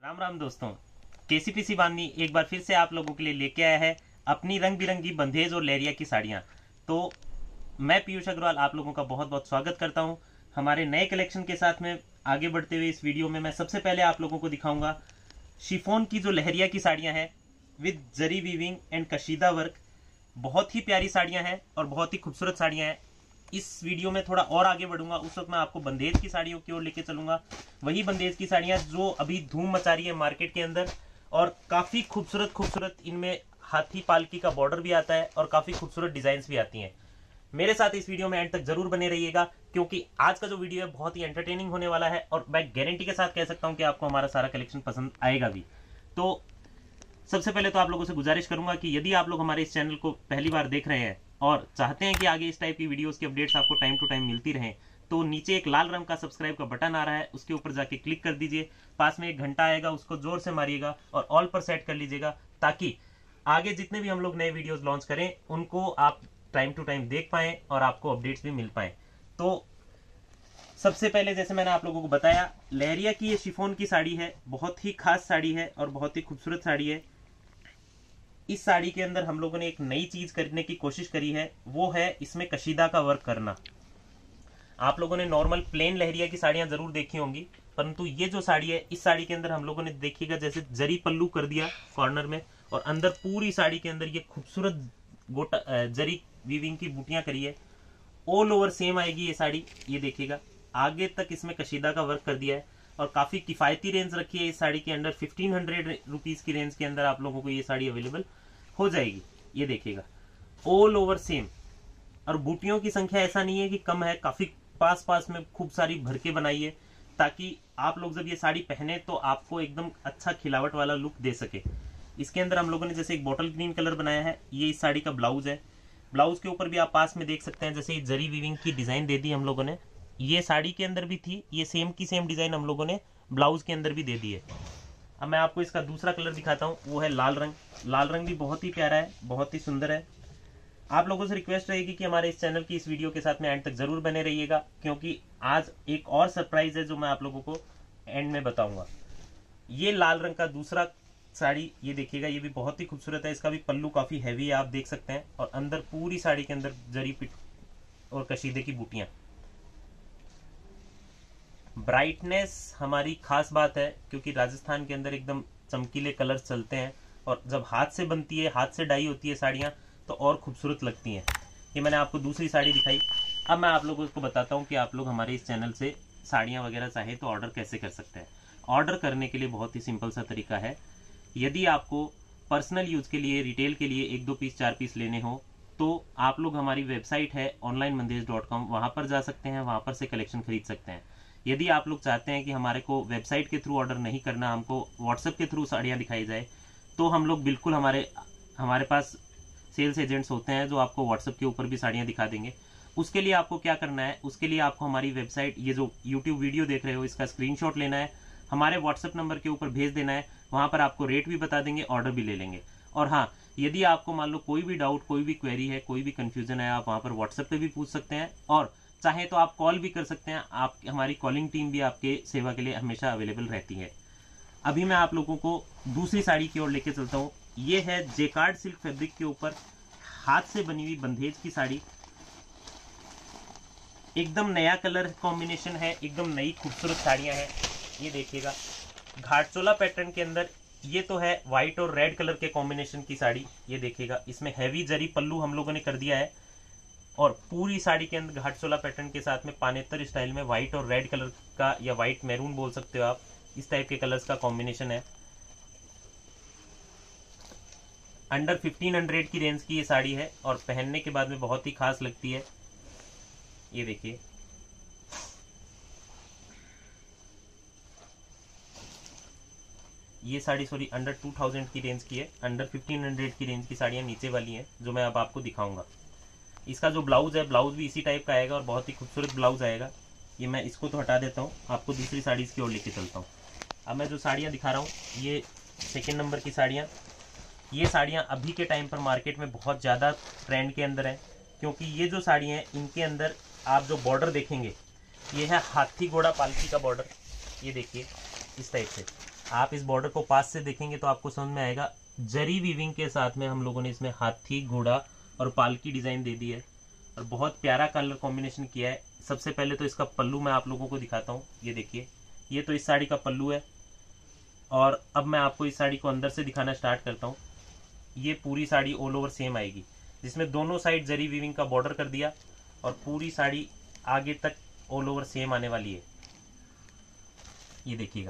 राम राम दोस्तों, केसीपीसी बांधनी एक बार फिर से आप लोगों के लिए लेके आया है अपनी रंग बिरंगी बंधेज और लहरिया की साड़ियाँ। तो मैं पीयूष अग्रवाल आप लोगों का बहुत बहुत स्वागत करता हूँ हमारे नए कलेक्शन के साथ में। आगे बढ़ते हुए इस वीडियो में मैं सबसे पहले आप लोगों को दिखाऊंगा शिफॉन की जो लहरिया की साड़ियाँ हैं with zari weaving and kashida work. बहुत ही प्यारी साड़ियाँ हैं और बहुत ही खूबसूरत साड़ियाँ हैं। इस वीडियो में थोड़ा और आगे बढ़ूंगा, उस वक्त मैं आपको बंदेज की साड़ियों की ओर लेके चलूंगा। वही बंदेज की साड़ियां जो अभी धूम मचा रही है मार्केट के अंदर और काफी खूबसूरत खूबसूरत इनमें हाथी पालकी का बॉर्डर भी आता है और काफी खूबसूरत डिजाइन्स भी आती हैं। मेरे साथ इस वीडियो में एंड तक जरूर बने रहिएगा क्योंकि आज का जो वीडियो है बहुत ही एंटरटेनिंग होने वाला है और मैं गारंटी के साथ कह सकता हूं कि आपको हमारा सारा कलेक्शन पसंद आएगा भी। तो सबसे पहले तो आप लोगों से गुजारिश करूंगा कि यदि आप लोग हमारे इस चैनल को पहली बार देख रहे हैं और चाहते हैं कि आगे इस टाइप की वीडियोस की अपडेट्स आपको टाइम टू टाइम मिलती रहें, तो नीचे एक लाल रंग का सब्सक्राइब का बटन आ रहा है, उसके ऊपर जाके क्लिक कर दीजिए। पास में एक घंटा आएगा, उसको जोर से मारिएगा और ऑल पर सेट कर लीजिएगा ताकि आगे जितने भी हम लोग नए वीडियोस लॉन्च करें उनको आप टाइम टू टाइम देख पाएं और आपको अपडेट्स भी मिल पाएं। तो सबसे पहले जैसे मैंने आप लोगों को बताया, लहरिया की ये शिफॉन की साड़ी है, बहुत ही खास साड़ी है और बहुत ही खूबसूरत साड़ी है। इस साड़ी के अंदर हम लोगों ने एक नई चीज करने की कोशिश करी है, वो है इसमें कशीदा का वर्क करना। आप लोगों ने नॉर्मल प्लेन लहरिया की साड़ियां जरूर देखी होंगी, परंतु ये जो साड़ी है इस साड़ी के अंदर हम लोगों ने देखिएगा जैसे जरी पल्लू कर दिया कॉर्नर में और अंदर पूरी साड़ी के अंदर ये खूबसूरत गोटा जरी वीविंग की बूटियां करी है। ऑल ओवर सेम आएगी ये साड़ी, ये देखिएगा आगे तक इसमें कशीदा का वर्क कर दिया है और काफी किफायती रेंज रखी है इस साड़ी के अंदर। 1500 रुपीज की रेंज के अंदर आप लोगों को ये साड़ी अवेलेबल हो जाएगी। ये देखिएगा ऑल ओवर सेम और बूटियों की संख्या ऐसा नहीं है कि कम है, काफी पास पास में खूब सारी भर के बनाई है ताकि आप लोग जब ये साड़ी पहने तो आपको एकदम अच्छा खिलावट वाला लुक दे सके। इसके अंदर हम लोगों ने जैसे एक बॉटल ग्रीन कलर बनाया है, ये इस साड़ी का ब्लाउज है। ब्लाउज के ऊपर भी आप पास में देख सकते हैं जैसे जरी वीविंग की डिजाइन दे दी हम लोगों ने, ये साड़ी के अंदर भी थी, ये सेम की सेम डिजाइन हम लोगों ने ब्लाउज के अंदर भी दे दी है। अब मैं आपको इसका दूसरा कलर दिखाता हूँ, वो है लाल रंग। लाल रंग भी बहुत ही प्यारा है, बहुत ही सुंदर है। आप लोगों से रिक्वेस्ट रहेगी कि हमारे इस चैनल की इस वीडियो के साथ में एंड तक जरूर बने रहिएगा क्योंकि आज एक और सरप्राइज है जो मैं आप लोगों को एंड में बताऊंगा। ये लाल रंग का दूसरा साड़ी ये देखिएगा, ये भी बहुत ही खूबसूरत है। इसका भी पल्लू काफी हैवी है, आप देख सकते हैं, और अंदर पूरी साड़ी के अंदर जरी पिट और कशीदे की बूटियां। ब्राइटनेस हमारी खास बात है क्योंकि राजस्थान के अंदर एकदम चमकीले कलर्स चलते हैं और जब हाथ से बनती है, हाथ से डाई होती है साड़ियां तो और खूबसूरत लगती हैं। ये मैंने आपको दूसरी साड़ी दिखाई। अब मैं आप लोगों को बताता हूं कि आप लोग हमारे इस चैनल से साड़ियां वगैरह चाहे तो ऑर्डर कैसे कर सकते हैं। ऑर्डर करने के लिए बहुत ही सिंपल सा तरीका है। यदि आपको पर्सनल यूज के लिए, रिटेल के लिए 1-2 पीस 4 पीस लेने हो तो आप लोग हमारी वेबसाइट है onlinemandesh.com, वहां पर जा सकते हैं, वहां पर से कलेक्शन खरीद सकते हैं। यदि आप लोग चाहते हैं कि हमारे को वेबसाइट के थ्रू ऑर्डर नहीं करना, हमको व्हाट्सएप के थ्रू साड़ियाँ दिखाई जाए, तो हम लोग बिल्कुल हमारे पास सेल्स एजेंट्स होते हैं जो आपको व्हाट्सएप के ऊपर भी साड़ियाँ दिखा देंगे। उसके लिए आपको क्या करना है, उसके लिए आपको हमारी वेबसाइट, ये जो यूट्यूब वीडियो देख रहे हो इसका स्क्रीनशॉट लेना है, हमारे व्हाट्सएप नंबर के ऊपर भेज देना है। वहां पर आपको रेट भी बता देंगे, ऑर्डर भी ले लेंगे। और हाँ, यदि आपको मान लो कोई भी डाउट, कोई भी क्वेरी है, कोई भी कंफ्यूजन है, आप वहां पर व्हाट्सएप पे भी पूछ सकते हैं और चाहे तो आप कॉल भी कर सकते हैं। आप हमारी कॉलिंग टीम भी आपके सेवा के लिए हमेशा अवेलेबल रहती है। अभी मैं आप लोगों को दूसरी साड़ी की ओर लेके चलता हूँ। ये है जेकार्ड सिल्क फैब्रिक के ऊपर हाथ से बनी हुई बंधेज की साड़ी। एकदम नया कलर कॉम्बिनेशन है, एकदम नई खूबसूरत साड़ियां हैं। ये देखिएगा घाटचोला पैटर्न के अंदर, ये तो है व्हाइट और रेड कलर के कॉम्बिनेशन की साड़ी। ये देखिएगा इसमें हैवी जरी पल्लू हम लोगों ने कर दिया है और पूरी साड़ी के अंदर घाटचोला पैटर्न के साथ में पानेतर स्टाइल में व्हाइट और रेड कलर का, या व्हाइट मैरून बोल सकते हो आप, इस टाइप के कलर्स का कॉम्बिनेशन है। अंडर 1500 की रेंज की ये साड़ी है और पहनने के बाद में बहुत ही खास लगती है। ये देखिए ये साड़ी सॉरी अंडर 2000 की रेंज की है। अंडर 1500 की रेंज की साड़ियां नीचे वाली हैं जो मैं अब आपको दिखाऊंगा। इसका जो ब्लाउज है, ब्लाउज भी इसी टाइप का आएगा और बहुत ही खूबसूरत ब्लाउज आएगा। ये मैं इसको तो हटा देता हूँ, आपको दूसरी साड़ी की ओर लेके चलता हूँ। अब मैं जो साड़ियाँ दिखा रहा हूँ ये 2nd नंबर की साड़ियाँ। ये साड़ियाँ अभी के टाइम पर मार्केट में बहुत ज़्यादा ट्रेंड के अंदर है क्योंकि ये जो साड़ियाँ हैं इनके अंदर आप जो बॉर्डर देखेंगे ये है हाथी घोड़ा पालकी का बॉर्डर। ये देखिए इस टाइप से आप इस बॉर्डर को पास से देखेंगे तो आपको समझ में आएगा, जरी वीविंग के साथ में हम लोगों ने इसमें हाथी, घोड़ा और पालकी डिजाइन दे दी है और बहुत प्यारा कलर कॉम्बिनेशन किया है। सबसे पहले तो इसका पल्लू मैं आप लोगों को दिखाता हूँ। ये देखिए, ये तो इस साड़ी का पल्लू है और अब मैं आपको इस साड़ी को अंदर से दिखाना स्टार्ट करता हूँ। ये पूरी साड़ी ऑल ओवर सेम आएगी, जिसमें दोनों साइड जरी वीविंग का बॉर्डर कर दिया और पूरी साड़ी आगे तक ऑल ओवर सेम आने वाली है। ये देखिएगा,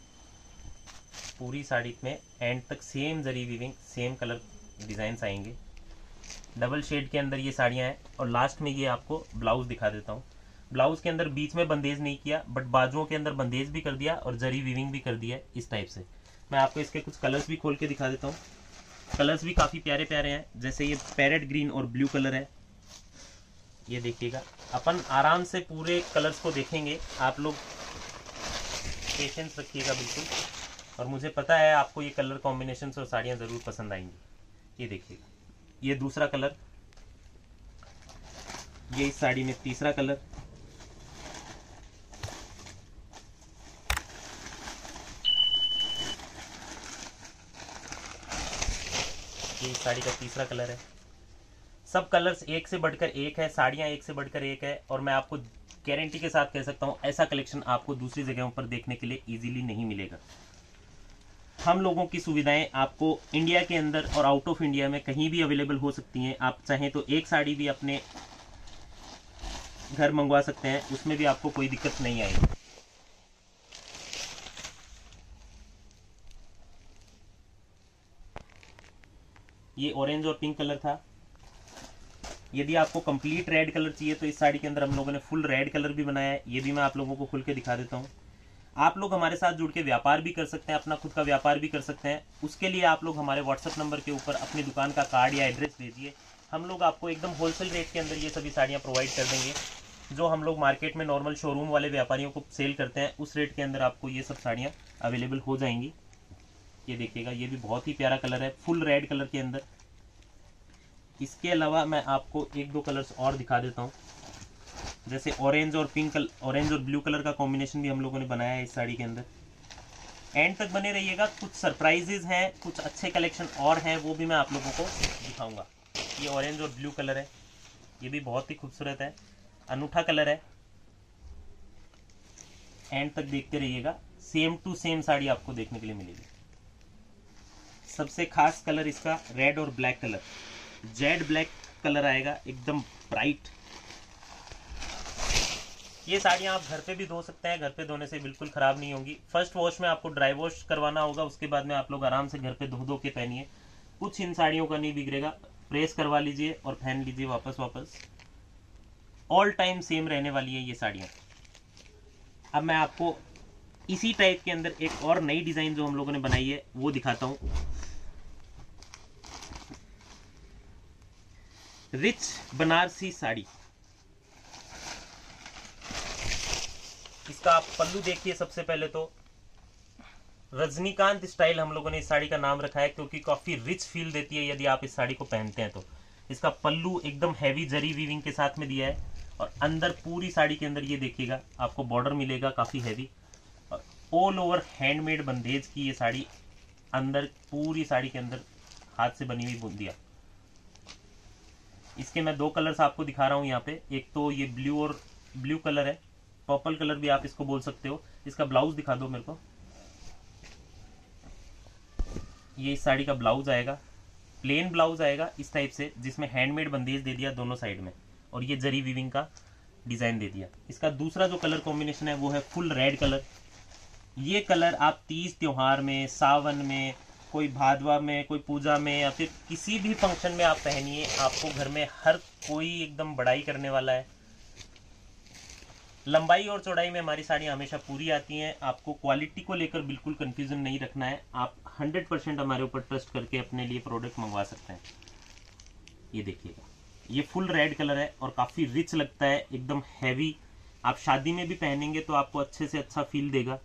पूरी साड़ी में एंड तक same zari weaving, same colour designs आएंगे। डबल शेड के अंदर ये साड़ियाँ हैं और लास्ट में ये आपको ब्लाउज दिखा देता हूँ। ब्लाउज के अंदर बीच में बंदेज नहीं किया, बट बाजुओं के अंदर बंदेज भी कर दिया और जरी वीविंग भी कर दिया है इस टाइप से। मैं आपको इसके कुछ कलर्स भी खोल के दिखा देता हूँ। कलर्स भी काफ़ी प्यारे प्यारे हैं, जैसे ये पैरेट ग्रीन और ब्लू कलर है। ये देखिएगा, अपन आराम से पूरे कलर्स को देखेंगे, आप लोग पेशेंस रखिएगा बिल्कुल, और मुझे पता है आपको ये कलर कॉम्बिनेशंस और साड़ियाँ ज़रूर पसंद आएंगी। ये देखिएगा, ये दूसरा कलर, ये इस साड़ी में तीसरा कलर, ये इस साड़ी का तीसरा कलर है। सब कलर्स एक से बढ़कर एक है, साड़ियाँ एक से बढ़कर एक है, और मैं आपको गारंटी के साथ कह सकता हूँ ऐसा कलेक्शन आपको दूसरी जगहों पर देखने के लिए इजीली नहीं मिलेगा। हम लोगों की सुविधाएं आपको इंडिया के अंदर और आउट ऑफ इंडिया में कहीं भी अवेलेबल हो सकती हैं। आप चाहें तो एक साड़ी भी अपने घर मंगवा सकते हैं, उसमें भी आपको कोई दिक्कत नहीं आएगी। ये ऑरेंज और पिंक कलर था। यदि आपको कंप्लीट रेड कलर चाहिए तो इस साड़ी के अंदर हम लोगों ने फुल रेड कलर भी बनाया है, ये भी मैं आप लोगों को खुल के दिखा देता हूँ। आप लोग हमारे साथ जुड़ के व्यापार भी कर सकते हैं, अपना खुद का व्यापार भी कर सकते हैं। उसके लिए आप लोग हमारे व्हाट्सएप नंबर के ऊपर अपनी दुकान का कार्ड या एड्रेस भेजिए, हम लोग आपको एकदम होलसेल रेट के अंदर ये सभी साड़ियाँ प्रोवाइड कर देंगे। जो हम लोग मार्केट में नॉर्मल शोरूम वाले व्यापारियों को सेल करते हैं, उस रेट के अंदर आपको ये सब साड़ियाँ अवेलेबल हो जाएंगी। ये देखिएगा, ये भी बहुत ही प्यारा कलर है, फुल रेड कलर के अंदर। इसके अलावा मैं आपको एक दो कलर्स और दिखा देता हूँ, जैसे ऑरेंज और पिंक, ऑरेंज और ब्लू कलर का कॉम्बिनेशन भी हम लोगों ने बनाया है इस साड़ी के अंदर। एंड तक बने रहिएगा, कुछ सरप्राइजेज हैं, कुछ अच्छे कलेक्शन और हैं, वो भी मैं आप लोगों को दिखाऊंगा। ये ऑरेंज और ब्लू कलर है, ये भी बहुत ही खूबसूरत है, अनूठा कलर है। एंड तक देखते रहिएगा, सेम टू सेम साड़ी आपको देखने के लिए मिलेगी। सबसे खास कलर इसका रेड और black colour, jet black colour आएगा, एकदम ब्राइट। ये साड़ियाँ आप घर पे भी धो सकते हैं, घर पे धोने से बिल्कुल ख़राब नहीं होंगी। फर्स्ट वॉश में आपको ड्राई वॉश करवाना होगा, उसके बाद में आप लोग आराम से घर पे धो के पहनिए, कुछ इन साड़ियों का नहीं बिगड़ेगा। प्रेस करवा लीजिए और पहन लीजिए वापस, ऑल टाइम सेम रहने वाली है ये साड़ियाँ। अब मैं आपको इसी टाइप के अंदर एक और नई डिज़ाइन जो हम लोगों ने बनाई है वो दिखाता हूँ। रिच बनारसी साड़ी, इसका आप पल्लू देखिए। सबसे पहले तो रजनीकांत स्टाइल हम लोगों ने इस साड़ी का नाम रखा है, क्योंकि काफी रिच फील देती है यदि आप इस साड़ी को पहनते हैं तो। इसका पल्लू एकदम हैवी जरी वीविंग के साथ में दिया है और अंदर पूरी साड़ी के अंदर ये देखिएगा आपको बॉर्डर मिलेगा काफी हैवी, और ऑल ओवर हैंडमेड बंदेज की ये साड़ी, अंदर पूरी साड़ी के अंदर हाथ से बनी हुई बूंदिया। इसके मैं दो कलर्स आपको दिखा रहा हूँ यहाँ पे, एक तो ये ब्लू कलर है, पर्पल कलर भी आप इसको बोल सकते हो। इसका ब्लाउज दिखा दो मेरे को। ये इस साड़ी का ब्लाउज आएगा, प्लेन ब्लाउज आएगा इस टाइप से, जिसमें हैंडमेड बंदेज दे दिया दोनों साइड में और ये जरी वीविंग का डिजाइन दे दिया। इसका दूसरा जो कलर कॉम्बिनेशन है वो है फुल रेड कलर। ये कलर आप तीज त्योहार में, सावन में, कोई भादवा में, कोई पूजा में, या फिर किसी भी फंक्शन में आप पहनिए, आपको घर में हर कोई एकदम बड़ाई करने वाला है। लंबाई और चौड़ाई में हमारी साड़ियाँ हमेशा पूरी आती हैं। आपको क्वालिटी को लेकर बिल्कुल कंफ्यूजन नहीं रखना है, आप 100% हमारे ऊपर ट्रस्ट करके अपने लिए प्रोडक्ट मंगवा सकते हैं। ये देखिएगा, ये फुल रेड कलर है और काफ़ी रिच लगता है, एकदम हैवी। आप शादी में भी पहनेंगे तो आपको अच्छे से अच्छा फील देगा।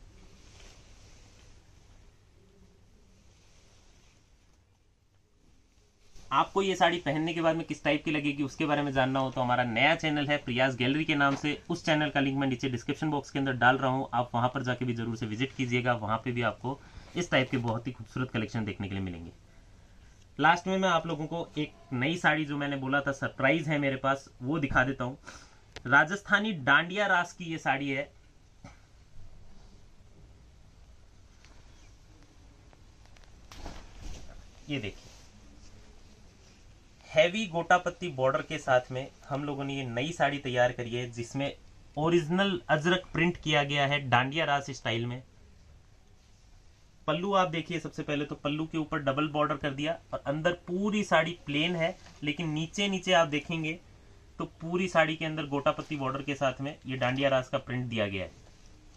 आपको ये साड़ी पहनने के बाद में किस टाइप की लगेगी उसके बारे में जानना हो तो हमारा नया चैनल है प्रियाज गैलरी के नाम से, उस चैनल का लिंक मैं नीचे डिस्क्रिप्शन बॉक्स के अंदर डाल रहा हूँ, आप वहाँ पर जाके भी जरूर से विजिट कीजिएगा। वहाँ पे भी आपको इस टाइप के बहुत ही खूबसूरत कलेक्शन देखने के लिए मिलेंगे। लास्ट में मैं आप लोगों को एक नई साड़ी जो मैंने बोला था सरप्राइज है मेरे पास, वो दिखा देता हूं। राजस्थानी डांडिया रास की ये साड़ी है। ये देखिए, हैवी गोटापत्ती बॉर्डर के साथ में हम लोगों ने ये नई साड़ी तैयार करी है, जिसमें ओरिजिनल अजरक प्रिंट किया गया है डांडिया रास स्टाइल में। पल्लू आप देखिए, सबसे पहले तो पल्लू के ऊपर डबल बॉर्डर कर दिया और अंदर पूरी साड़ी प्लेन है, लेकिन नीचे नीचे आप देखेंगे तो पूरी साड़ी के अंदर गोटापत्ती बॉर्डर के साथ में ये डांडिया रास का प्रिंट दिया गया है।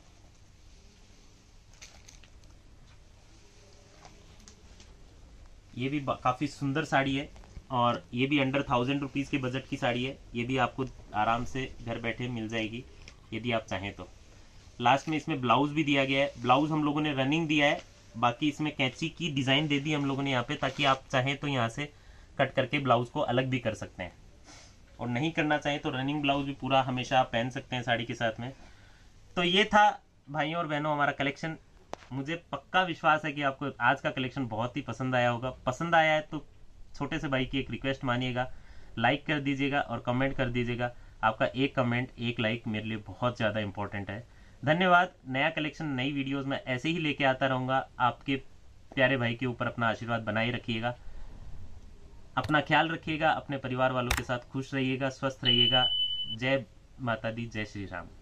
ये भी काफी सुंदर साड़ी है और ये भी अंडर 1000 रुपीज के बजट की साड़ी है। ये भी आपको आराम से घर बैठे मिल जाएगी यदि आप चाहें तो। लास्ट में इसमें ब्लाउज भी दिया गया है। ब्लाउज हम लोगों ने रनिंग दिया है, बाकी इसमें कैंची की डिजाइन दे दी हम लोगों ने यहाँ पे, ताकि आप चाहें तो यहाँ से कट करके ब्लाउज को अलग भी कर सकते हैं, और नहीं करना चाहें तो रनिंग ब्लाउज भी पूरा हमेशा आप पहन सकते हैं साड़ी के साथ में। तो ये था भाइयों और बहनों हमारा कलेक्शन। मुझे पक्का विश्वास है कि आपको आज का कलेक्शन बहुत ही पसंद आया होगा। पसंद आया है तो छोटे से भाई की एक रिक्वेस्ट मानिएगा, लाइक कर दीजिएगा और कमेंट कर दीजिएगा। आपका एक कमेंट एक लाइक मेरे लिए बहुत ज़्यादा इंपॉर्टेंट है। धन्यवाद। नया कलेक्शन नई वीडियोस में ऐसे ही लेके आता रहूँगा। आपके प्यारे भाई के ऊपर अपना आशीर्वाद बनाए रखिएगा, अपना ख्याल रखिएगा, अपने परिवार वालों के साथ खुश रहिएगा, स्वस्थ रहिएगा। जय माता दी, जय श्री राम।